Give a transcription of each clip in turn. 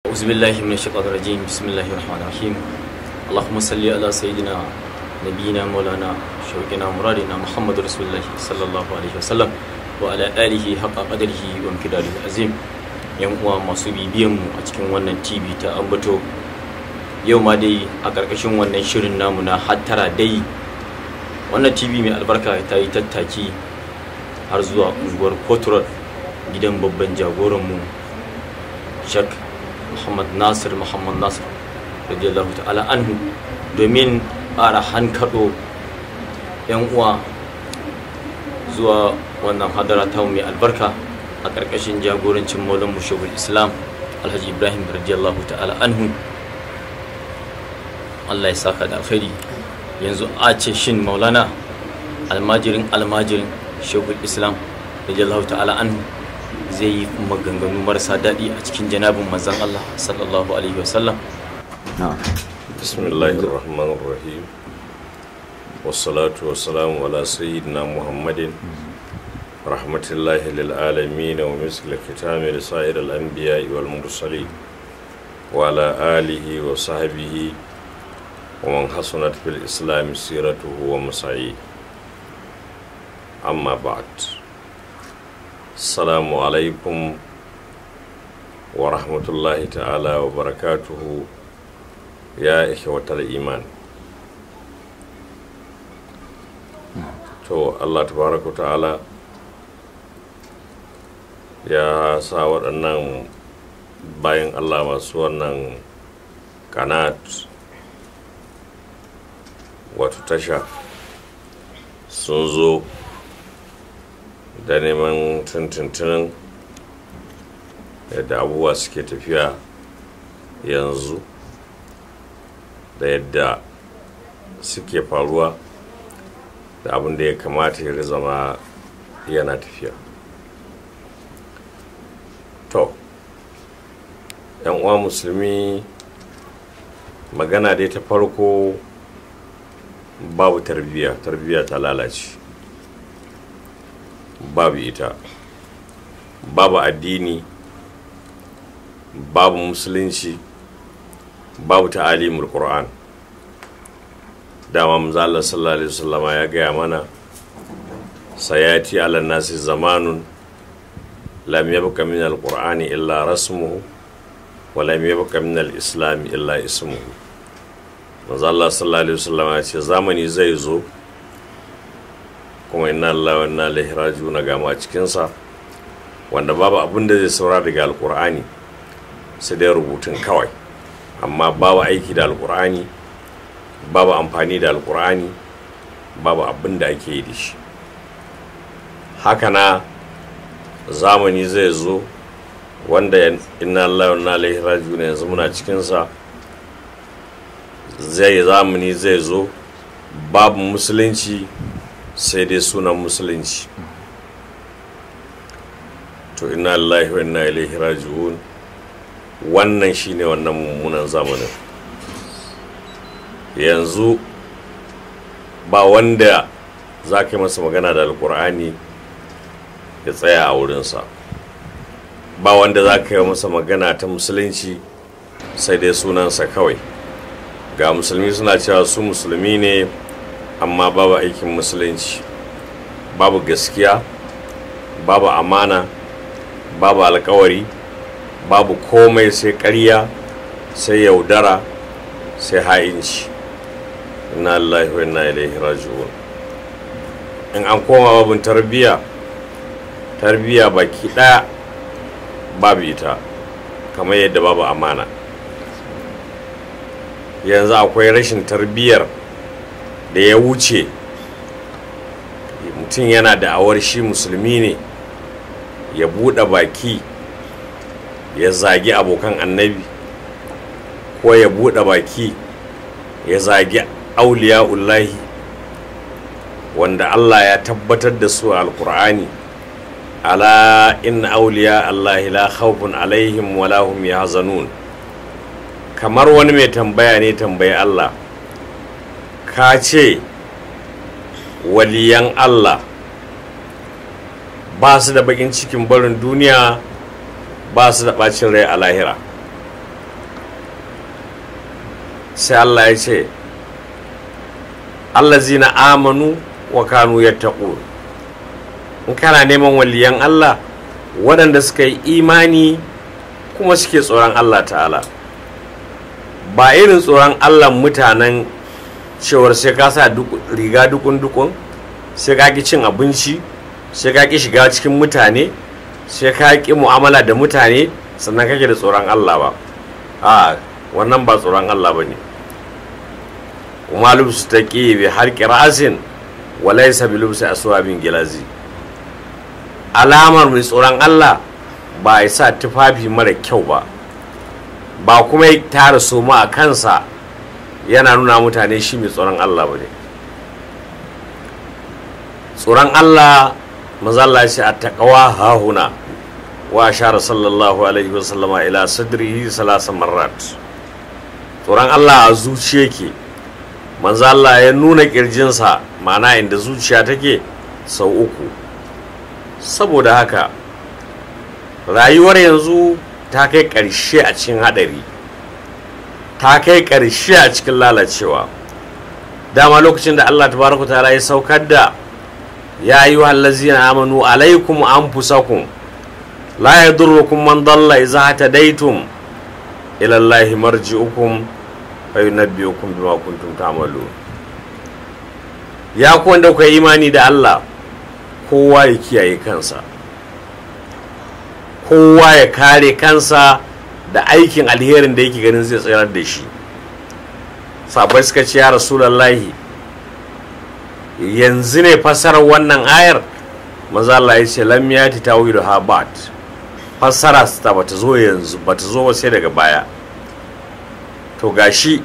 أعوذ بالله من الشيطان الرجيم. بسم الله الرحمن الرحيم. اللهم صل على سيدنا نبينا مولانا شوقنا مرادنا محمد رسول الله صلى الله عليه وسلم وعلى آله حق قدره ومقداره العظيم. yan uwa masu bibiyan mu a cikin wannan TV ta Ambato, yau ma dai a karkashin wannan shirin namu na hattara dai, wannan TV mai albarka ta yi tattaki har zuwa unguwar Koturar, gidan babban jagoran mu Sheikh Muhammad Nasir radiyallahu ta'ala anhu, domin ƙara hankaɗo yan uwa zuwa wannan hadara ta mai albarka a ƙarƙashin jagorancin maulan mushawar Islam Alhaji Ibrahim radiyallahu ta'ala anhu. Allah ya saka da alkhairi. Yanzu a ce shin maulana almajirin shawar Islam radiyallahu ta'ala anhu zai yi maganganu marasa daɗi a cikin janabin manzon Allah sallallahu alaihi wasallam. Bismillahir Rahmanir Rahim. Wassalatu wassalamu ala sayyidina Muhammadin rahmatullahi lil alamin wa misl khitami lisa'ir al anbiya wal mursalin wa ala alihi wa sahbihi wa man hasanat fil islam siratuhu wa masayi. Amma ba'd. Assalamu alaikum wa rahmatullahi ta'ala wa barakatuhu ya ikhwatal iman. To Allah tabaraka ta'ala ya sa waɗannan bayan Allah masu wannan kanat wato tasha sun zo da neman tuntuntunin yadda abubuwa suke tafiya yanzu da yadda suke faruwa da abin da ya kamata ya zama yana tafiya. To, ‘yan uwa musulmi, magana dai ta farko, babu tarbiyya ta lalace, babu ita, babu addini, babu musulunci, babu ta'alimul Qur'an. Dama manzo Allah sallallahu alaihi wasallam ya gaya mana, sayati ala nasi zamanun lam yabqa min al-Qur'ani illa rasmuhu wa lam yabqa min al-Islam illa ismuhu. Manzo Allah sallallahu alaihi wasallam ya ce zamani zai zo kuma inna lillahi wa inna ilaihi raji'un ga mu a cikin sa, wanda babu abin da zai saura daga al-Qur'ani sai dai rubutun kawai, amma babu aiki da al-Qur'ani, babu amfani da al-Qur'ani, babu abin da ake yi da shi. Haka na zamani zai zo wanda inna lillahi wa inna ilaihi raji'un yanzu muna cikin sa, zamani zai zo babu musulunci sai dai sunan musulunci. To inna lillahi wa inna ilaihi raji'un, wannan shine wannan mummunan zamanin. Yanzu ba wanda za ka yi masa magana da alkur'ani ya tsaya a wurinsa, ba wanda za ka yi masa magana ta musulunci sai dai sunansa kawai. Ga musulmi suna cewa su musulmi ne, amma babu aikin musulunci, babu gaskiya, babu amana, babu alkawari, babu komai sai ƙarya, sai yaudara, sai ha'inci. Inna lillahi wa inna ilaihi raji'un. In an koma babin tarbiyya baki ɗaya babu ita, kamar yadda babu amana. Yanzu akwai rashin tarbiyyar da ya wuce mutum yana da awar shi musulmi ne ya buɗe baki ya zagi abokan annabi, ko ya buɗe baki ya zagi auliya'ullahi wanda Allah ya tabbatar da su a alkur'ani. Ala inna auliya Allahi la khawfun alaihim wa la hum yahzanun. Kamar wani mai tambaya ne tambayi Allah, ka ce waliyan Allah ba su da bakin cikin barin duniya, ba su da bacin rai a lahira. sai Allah ya ce allazina amanu wa kanu yattaqun. in kana neman waliyan Allah waɗanda suka yi imani kuma suke tsoron Allah ta'ala, ba irin tsoron Allah mutanen cewar sai ka sa riga dukun sai ka ki cin abinci, sai ka ki shiga cikin mutane, sai ka ki mu'amala da mutane sannan kake da tsoron Allah ba. a wannan ba tsoron Allah bane. kuma lubsu taqi bi harqi ra'sin wa laysa bi lubsi aswabin gilazi. alamar mai tsoron Allah ba ya sa tufafi mara kyau ba, ba kuma ya tara soma a kansa yana nuna mutane shi mai tsoron Allah ba ne. tsoron Allah mazalla shi a taƙawa hahuna wa ashara sallallahu alaihi wasallama ila sadrihi salasa marrat. tsoron Allah a zuciya ke, manzalla ya nuna ƙirjinsa ma'ana inda zuciya take sau 3. saboda haka rayuwar yanzu ta kai ƙarshe a cikin haɗari, ta kai ƙarshe a cikin lalacewa. dama lokacin da Allah tabaraka ta'ala ya saukar da ya ayyuhal ladzina amanu alaikum anfusakum la yadurrukum man dalla idza hatadaytum ila Allahi marji'ukum fa yunabbi'ukum bima kuntum ta'malun. ya ku wanda kuka imani da Allah, kowa ya kiyaye kansa, kowa ya kare kansa da aikin alherin da yake ganin zai tsayar da shi. sabai suka ce ya rasulullahi yanzu ne fassarar wannan ayar? maza Allah ya ce lam yati tawilu habat, fassara ta bata zo yanzu, bata zo sai daga baya. to gashi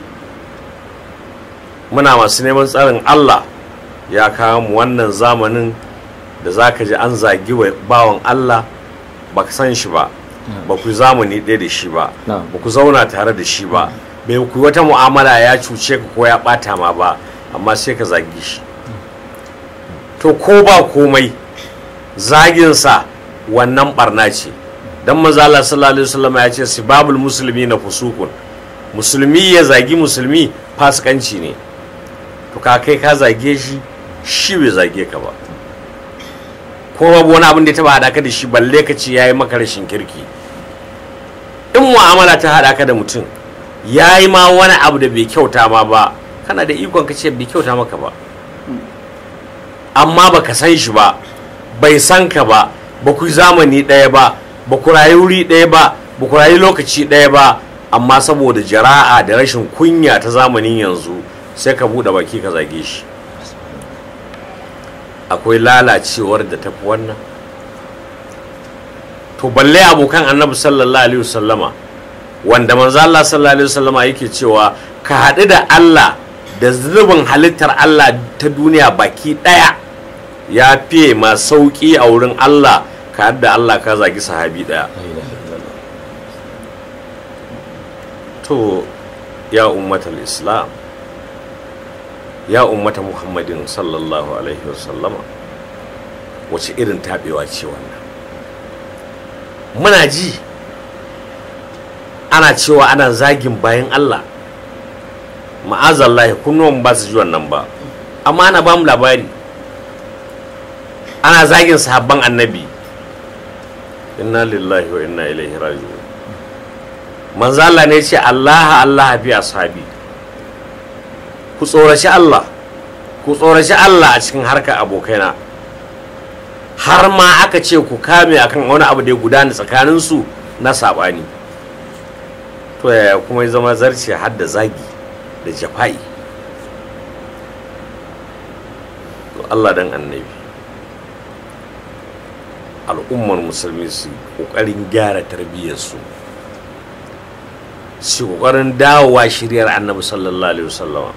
muna masu neman tsarin Allah ya kawo mu wannan zamanin da zaka ji an zagi bawan Allah baka san shi ba, ba ku zamani ɗaya da shi ba, ba ku zauna tare da shi ba, bai ku wata mu'amala ya cuce ka ko ya ɓata ma ba, amma sai ka zagi shi. to ko ba komai zaginsa wannan barna ce, dan manzo Allah sallallahu alaihi wasallam ya ce sibabul muslimi na fusukun, musulmi ya zagi musulmi fasikanci ne. to ka kai ka zage shi, shi bai zage ka ba, ko babu wani abin da ya taba hada ka da shi balle ka ce yayi maka rashin kirki. in mu'amala ta hada ka da mutum yayi ma wani abu da bai kyauta ma ba, kana da ikon ka ce bai kyauta maka ba, amma baka san shi ba, bai san ka ba, ba ku zamani ɗaya ba, ba ku rayu wuri ɗaya ba, ba ku rayu lokaci ɗaya ba, amma saboda jara'a da rashin kunya ta zamanin yanzu sai ka buɗe baki ka zage shi. akwai lalacewar da tafi wannan? to balle abokan annabi sallallahu alaihi wasallama, wanda manzo Allah sallallahu alaihi wasallama yake cewa ka haɗu da Allah da zubin halittar Allah ta duniya baki ɗaya ya fiye ma sauƙi a wurin Allah ka haɗu da Allah ka zagi sahabi ɗaya. to ya ummatal islam, ya ummata muhammadin sallallahu alaihi wasallama, wace irin taɓewa ce wannan? muna ji ana cewa ana zagin bayan Allah, ma'azallahi kunnuwan ba su ji wannan ba, amma ana ba mu labari ana zagin sahabban annabi. inna lillahi wa inna ilaihi raji'un. manzo Allah ne ce Allah Allah fi ashabi, ku tsoraci Allah, ku tsoraci Allah a cikin harkar abokaina. har ma aka ce ku kame akan wani abu da ya gudana tsakaninsu na sabani. to yaya kuma ya zama zarce har da zagi da jafa'i? to Allah dan annabi, al'ummar musulmi su kokarin gyara tarbiyyarsu, su kokarin dawowa shiryar annabi sallallahu alaihi wasallama,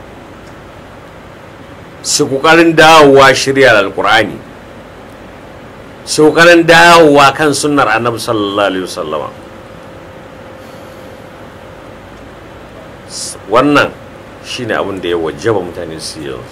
su kokarin dawowa shiryar alqur'ani, su kokarin dawowa kan sunnar annabi sallallahu alaihi wasallama. wannan shine abin da ya wajaba mutane su yanzu,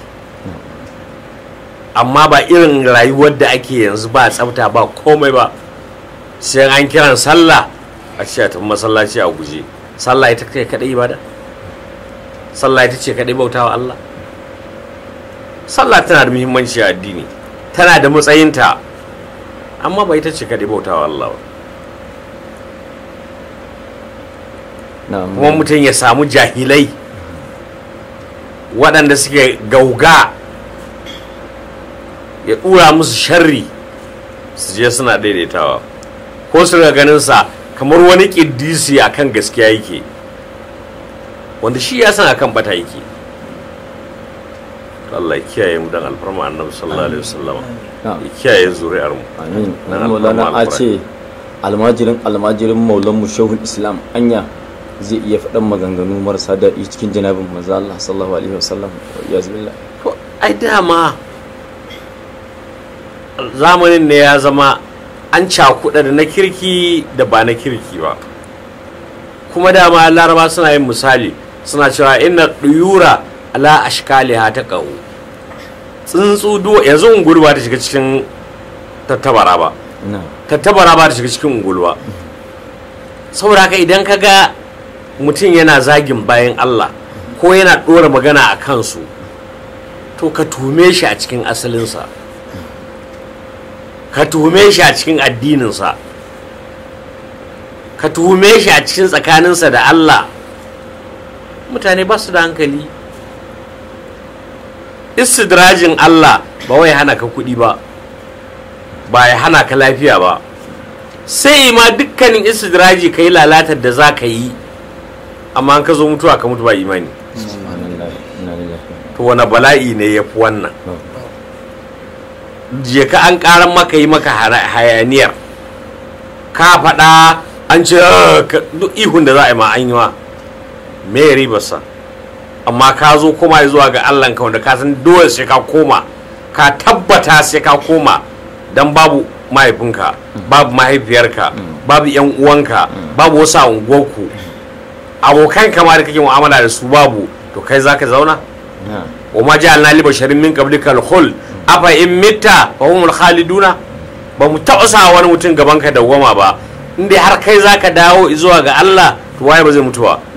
amma ba irin rayuwar da ake yanzu, ba tsafta ba komai ba. sai an kiran sallah a ce a tafi masallaci a guje. sallah ita kai kadai ibada? sallah ita ce kaɗai bautawa Allah? Sallah tana da muhimmanci a addini, tana da matsayinta, amma ba ita ce kaɗai bautawa Allah ba. Kuma mutum ya samu jahilai waɗanda suke gauga ya ɗura musu sharri su je suna daidaitawa, ko su ga ganinsa kamar wani ƙiddisi a kan gaskiya yake, wanda shi ya san a kan bata yake. Allah ya kiyaye mu dan alfarma annabi sallallahu alaihi wasallam, ya kiyaye zuri'ar mu. Amin. Maulana a ce almajirin maulan mu shehul islam anya zai iya faɗan maganganu marasa daɗi cikin janabin manzo Allah sallallahu alaihi wasallam, ya zubillah. To ai dama zamanin ne ya zama an cakuɗa da na kirki da ba na kirki ba, kuma dama laraba suna yin misali suna cewa inna duyura ala ashkaliha ta qahu. Tsuntsu yanzu ungulu ba ta shiga cikin tattabara ba, tattabara ba ta shiga cikin ungulu ba. Saboda haka idan ka ga mutum yana zagin bayan Allah ko yana ɗora magana a kansu, to ka tume shi a cikin asalinsa, ka tume shi a cikin addininsa, ka tume shi a cikin tsakaninsa da Allah. Mutane ba su da hankali. Istidrajin Allah ba wai hana ka kuɗi ba, ba ya hana ka lafiya ba, sai ma dukkanin istidraji ka yi lalatar da za ka yi, amma an ka zo mutuwa ka mutu ba imani. To wani bala'i ne ya fi wannan? Je ka an ƙaran maka yi maka hayaniyar, ka faɗa an ce duk ihun da za a yi ma an yi wa me ribarsa, amma ka zo koma zuwa ga Allahnka wanda ka san dole sai ka koma, ka tabbata sai ka koma, don babu mahaifinka, babu mahaifiyarka, babu yan uwanka, babu wasu a unguwarku, abokan kama da kake mu'amala da su babu, to kai za ka zauna? wa ma ja'alna li basharin min qablika al-khuld afa in mitta fa humul khaliduna. Ba mu taɓa sa wani mutum gaban ka dawwama ba, inda har kai zaka dawo zuwa ga Allah, to waye ba zai mutu ba?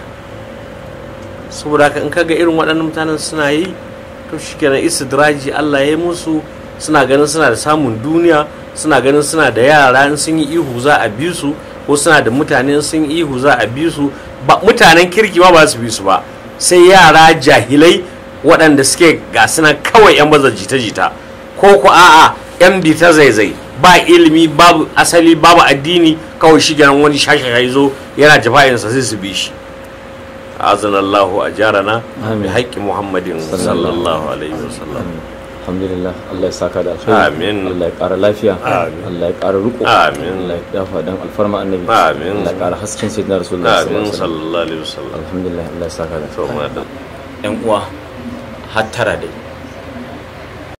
Saboda haka in kaga irin waɗannan mutanen suna yi, to shikenan istidraji Allah ya yi musu, suna ganin suna da samun duniya, suna ganin suna da yara in sun yi ihu za a bi su, ko suna da mutane sun yi ihu za a bi su. Mutanen kirki ba su bi su ba, sai yara jahilai waɗanda suke gasu nan kawai 'yan baza jita-jita, ko ku a'a 'yan bita zaizai, ba ilimi, babu asali, babu addini, kawai shi ganin wani shashashai zo yana jafa'insa sai su bi shi. azanallahu ajarana bi haqqi muhammadin sallallahu alaihi wasallam. Alhamdulillah, Allah ya saka da alkhairi. Amin. Allah ya ƙara lafiya. Amin. Allah ya ƙara riko. Amin. Allah ya dafa dan alfarma annabi. Amin. Allah ya ƙara hasken sayyidina rasulullah sallallahu alaihi wasallam. Alhamdulillah, Allah ya saka da alkhairi. yan uwa hattara dai